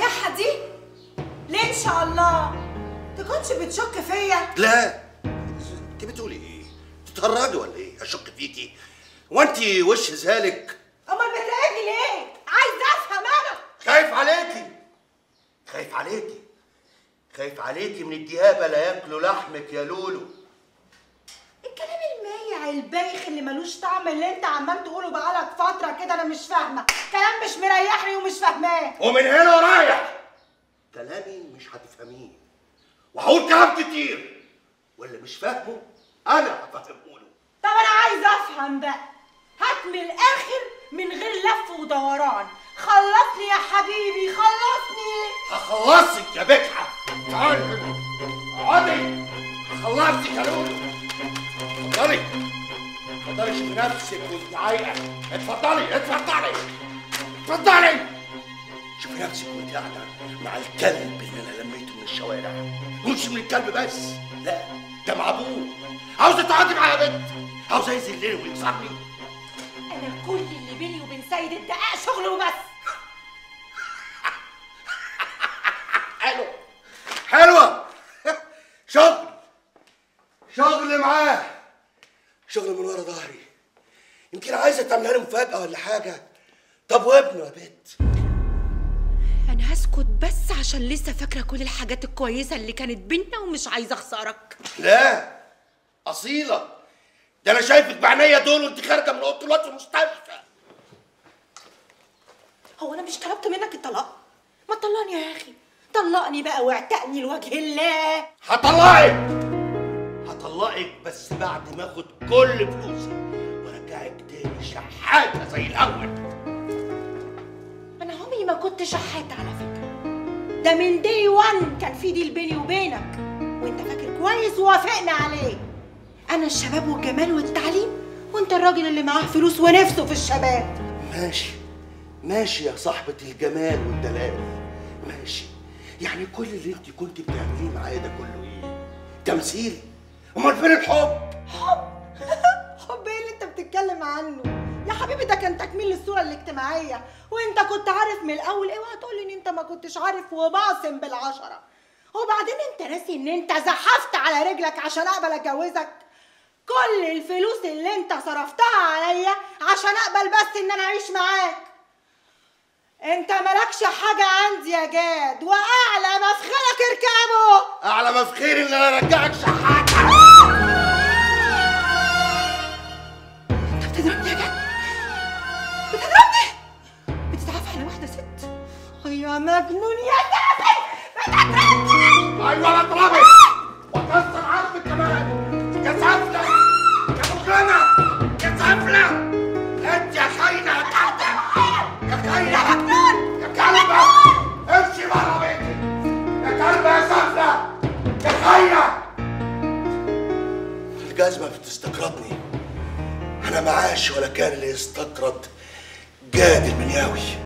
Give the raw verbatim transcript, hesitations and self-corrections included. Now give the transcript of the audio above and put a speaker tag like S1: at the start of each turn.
S1: البجاحه دي؟ ليه ان شاء الله؟ تكونش بتشك فيا؟
S2: لا، انت بتقولي ايه؟ بتتهرجي ولا ايه؟ اشك فيكي؟ هو انت وش ذلك؟
S1: امال بتراقبني ليه؟ عايز افهم انا.
S2: خايف عليكي، خايف عليكي، خايف عليكي من الديابه لا ياكلوا لحمك يا لولو.
S1: الكلام المايع البايخ اللي ملوش طعم اللي انت عمال تقوله بقالك فتره كده انا مش فاهمه، كلام مش مريحني ومش فاهماه.
S2: ومن هنا ورايح كلامي مش هتفهميه، وهقول كلام كتير واللي مش فاهمه انا هفهمه له.
S1: طب انا عايز افهم بقى، هات من الاخر من غير لف ودوران، خلصني يا حبيبي خلصني.
S2: هخلصك يا بجحة، تعالي هنا اقعدي، هخلصك يا لولو. اتفضلي اتفضلي شوفي نفسك وانت عايقة، اتفضلي اتفضلي اتفضلي شوفي نفسك وانت قاعدة مع الكلب اللي انا لميته من الشوارع. مش من الكلب بس، لا ده مع ابوه. عاوزة تقعدي معايا يا بنت؟ عاوزة يذلني ويكسرني؟
S1: انا كل اللي بيني وبين سيد الدقاق شغل وبس.
S2: حلو حلوة شغل شغل معاه، شغل من ورا ظهري. يمكن عايزة تعملها لي مفاجأة ولا حاجة. طب وابنه يا بنت؟
S1: انا هسكت بس عشان لسه فاكرة كل الحاجات الكويسة اللي كانت بينا ومش عايزة اخسرك.
S2: لا أصيلة، ده أنا شايفك بعينيا دول وأنت خارجة من أوضة الواد في المستشفى.
S1: هو أنا مش طلبت منك الطلاق؟ ما تطلقني يا أخي، طلقني بقى واعتقني لوجه الله.
S2: هطلقك هطلقك بس بعد ما آخد كل فلوسي وأرجعك تاني شحاتة زي الأول.
S1: أنا عمري ما كنت شحاتة على فكرة، ده من دي وان كان في ديل بيني وبينك وأنت فاكر كويس ووافقنا عليه. أنا الشباب والجمال والتعليم وأنت الراجل اللي معاه فلوس ونفسه في الشباب.
S2: ماشي ماشي يا صاحبة الجمال والدلال، ماشي. يعني كل اللي انت كنت بتعمليه معايا ده كله ايه؟ تمثيل؟ امال فين الحب؟
S1: حب؟ حب ايه اللي انت بتتكلم عنه؟ يا حبيبي ده كان تكميل للصورة الاجتماعية، وانت كنت عارف من الاول. اوعى تقولي ان انت ما كنتش عارف وباصم بالعشرة. وبعدين انت ناسي ان انت زحفت على رجلك عشان اقبل اتجوزك؟ كل الفلوس اللي انت صرفتها عليا عشان اقبل بس ان انا اعيش معاك. انت مالكش حاجة عندي يا جاد، واعلى مفخرك اركبه.
S2: اعلى مفخير ان انا ارجعك شحاتة.
S1: انت بتضربني يا جاد؟ بتضربني؟ بتتعافى على واحدة ست؟ يا مجنون يا جابر، بتضربني؟
S2: ايوه بضربك وكسر عظمك كمان يا سفلة يا مجرمة يا سفلة. انت يا خاينة يا كلبة يا خاينة يا مجنون يا كلبة، امشي بره بيتي يا كلبة يا سفلة يا خاينة. الجزمة بتستقرضني، انا معاش ولا كان اللي يستقرض جاد المنياوي.